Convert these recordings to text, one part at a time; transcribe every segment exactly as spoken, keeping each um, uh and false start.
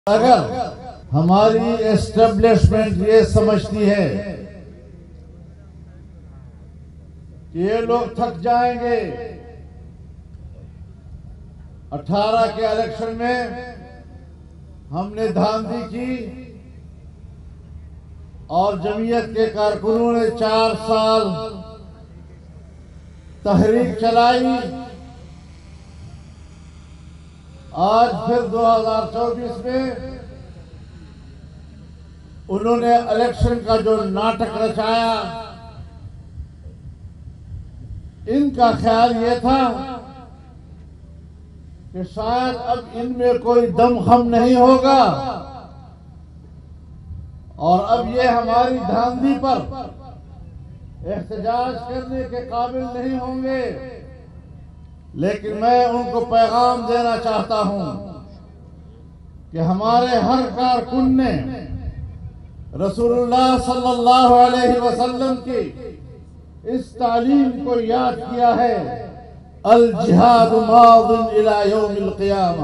अगर हमारी एस्टेब्लिशमेंट ये समझती है कि ये लोग थक जाएंगे, अठारह के इलेक्शन में हमने धांधली की और जमीयत के कारकुनों ने चार साल तहरीक चलाई। आज फिर दो हज़ार चौबीस में उन्होंने इलेक्शन का जो नाटक रचाया, इनका ख्याल ये था कि शायद अब इनमें कोई दमखम नहीं होगा और अब ये हमारी धांधली पर एहतजाज करने के काबिल नहीं होंगे। लेकिन मैं उनको पैगाम देना चाहता हूं कि हमारे हर कारकुन ने रसूलुल्लाह सल्लल्लाहु अलैहि वसल्लम की इस तालीम को याद किया है, अल जिहाद मादिन इला यौमिल क़ियामा।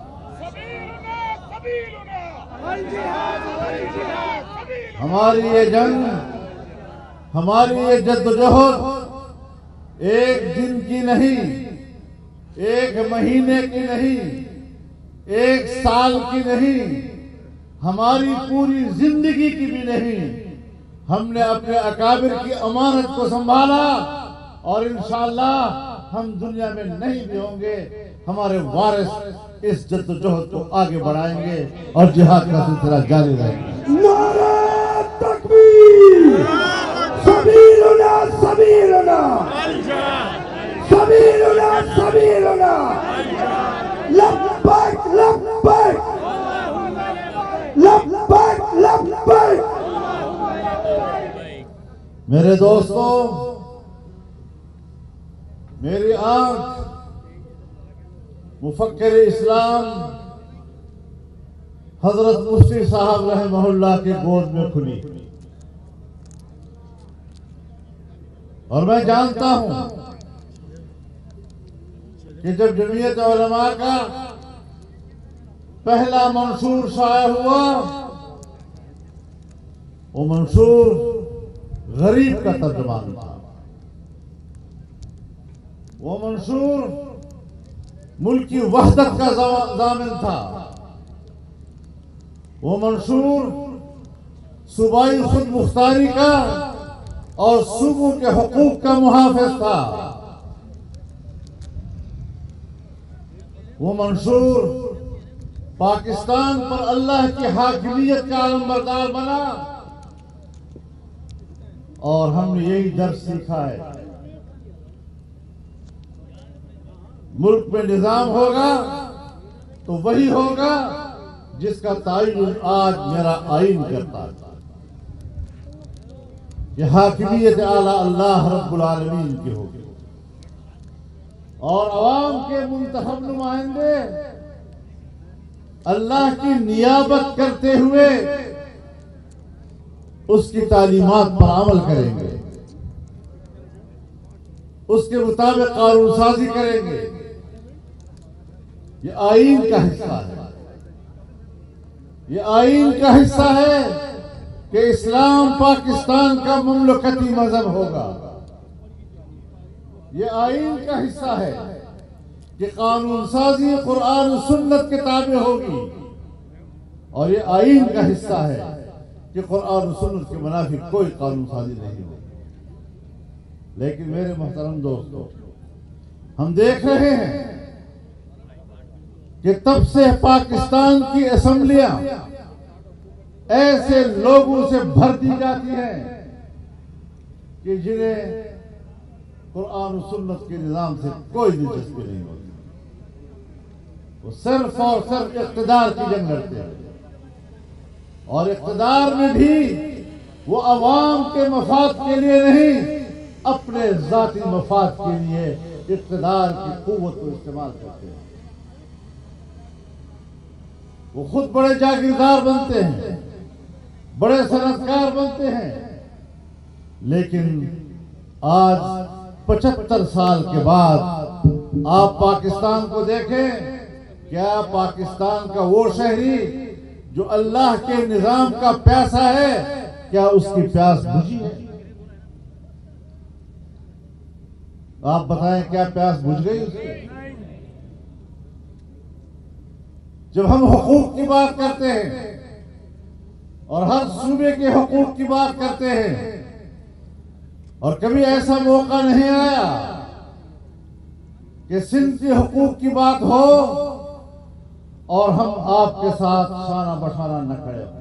हमारी ये जंग, हमारी ये जद्दोजहद एक दिन की नहीं, एक महीने की नहीं, एक साल की नहीं, हमारी पूरी जिंदगी की भी नहीं। हमने अपने अकाबिर की अमानत को संभाला और इंशाअल्लाह हम दुनिया में नहीं भी होंगे, हमारे वारिस इस जद्दोजहद को आगे बढ़ाएंगे और जिहाद का सिलसिला जारी रहेगा। नारे तकबीर, सबीलुना सबीलुना, सबीलुना सबीलुना, लब्बैक लब्बैक, लब्बैक लब्बैक। मेरे दोस्तों, मेरी आंख मुफक्किर इस्लाम हजरत मुफ्ती साहब रहमहुल्लाह के गोद में खुली और मैं जानता हूं कि जब जमीयत उलमा का पहला मंशूर शाया हुआ, वो मंशूर गरीब का तर्जुमान था, वो मंशूर मुल्क की वहदत का ज़ामिन था, वो मंशूर सूबाई खुद मुख्तारी का और सूबों के हुकूक का मुहाफिज था, वो मंशूर पाकिस्तान पर अल्लाह की हाकिमियत का अलमबरदार बना और हमने यही दर्स सीखा है, मुल्क में निजाम होगा तो वही होगा जिसका तायुन आज मेरा आइन करता था। यह हाकिमियत आला अल्लाह रब्बुल आलमीन की होगी और अवाम के मुंतखब नुमाइंदे अल्लाह की नियाबत करते हुए उसकी तालीमात पर अमल करेंगे, उसके मुताबिक कानून साजी करेंगे। ये आईन का हिस्सा है, ये आईन का हिस्सा है कि इस्लाम पाकिस्तान का मुमलकती मजहब होगा। ये आईन का हिस्सा है कि कानून साजी कुरान और सुन्नत के ताबे होगी और ये आईन का हिस्सा है कि कुरान और सुन्नत के मुनाफिक कोई कानून साजी नहीं होगी। लेकिन मेरे मोहतरम दोस्तों, हम देख रहे हैं कि तब से पाकिस्तान की असेंबलियां ऐसे लोगों से भर दी जाती हैं कि जिन्हें कुरान और सुन्नत के निजाम से कोई दिलचस्पी नहीं होती, वो सिर्फ और सिर्फ इक़्तिदार की जंग लड़ते हैं और इक़्तिदार में भी वो अवाम के मफाद के लिए नहीं, अपने जाती मफाद के लिए इक़्तिदार की कुव्वत को इस्तेमाल करते हैं। वो खुद बड़े जागीरदार बनते हैं, बड़े सनतकार बनते हैं, लेकिन आज पचहत्तर साल के बाद आप पाकिस्तान को देखें, क्या पाकिस्तान का वो शहरी जो अल्लाह के निजाम का प्यासा है, क्या उसकी प्यास बुझी है? आप बताएं, क्या प्यास बुझ गई उसकी? जब हम हुकूक की बात करते हैं और हर सूबे के हुकूक की बात करते हैं, और कभी ऐसा मौका नहीं आया कि सिंध के हुकूक की बात हो और हम आपके साथ शाना बशाना न खड़े हो।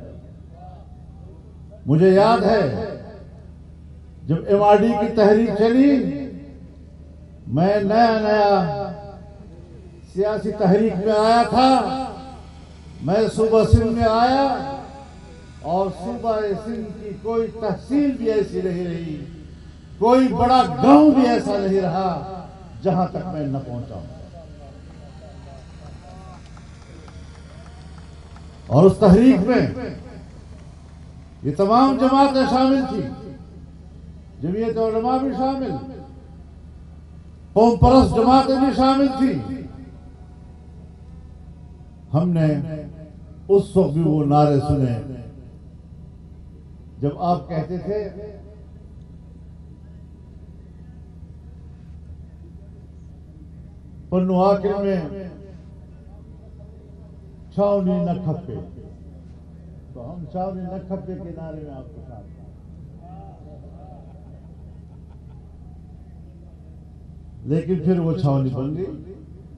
मुझे याद है जब एमआरडी की तहरीक चली, मैं नया नया सियासी तहरीक में आया था। मैं सूबा सिंध में आया और सूबा सिंध की कोई तहसील भी ऐसी नहीं रही, कोई बड़ा गांव भी ऐसा नहीं रहा जहां तक मैं न पहुंचा। और उस तहरीक में ये तमाम जमातें शामिल थी, जमीयत उलमा भी शामिल, कौम परस्त जमातें भी शामिल थी। हमने उस वक्त भी वो नारे सुने जब आप कहते थे पन्नू आखिर में छावनी न खप्पे, तो हम छावनी न खप्पे के नारे में आपके साथ, लेकिन फिर वो छावनी बन गई।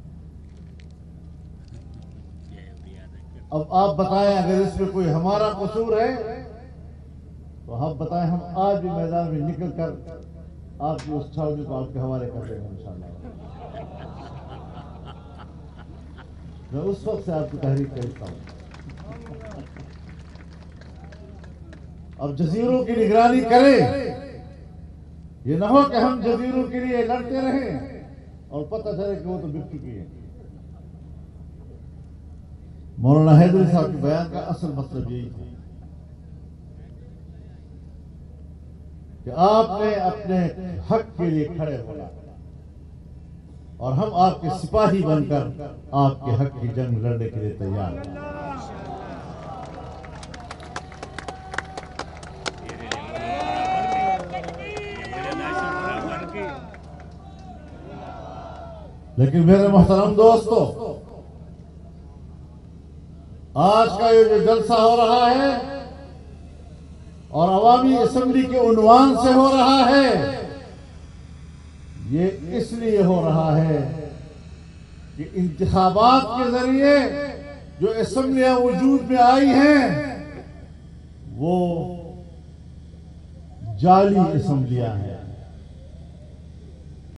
अब आप बताएं, अगर इसमें कोई हमारा कसूर है तो हम बताएं, हम आज भी मैदान में निकल कर आपकी उस छावनी को आपके हवाले कर देंगे इंशाअल्लाह। मैं उस वक्त से आपकी तहरीक करता हूं। अब जजीरों की निगरानी करें, ये ना हो कि हम जजीरों के लिए लड़ते रहें और पता चले कि वो तो बिक चुकी है। मौलाना हैदरी साहब के बयान का असल मतलब यही था कि आपने अपने हक के लिए खड़े होना और हम आपके सिपाही बनकर आपके हक की जंग लड़ने के लिए तैयार हैं। लेकिन मेरे मोहतरम दोस्तों, आज का ये जो जलसा हो रहा है और अवामी असेंबली के उन्वान से हो रहा है, ये इसलिए हो रहा है कि इंतखाबात के जरिए जो असेंबलियां वजूद में आई हैं वो जाली असेंबलियां हैं।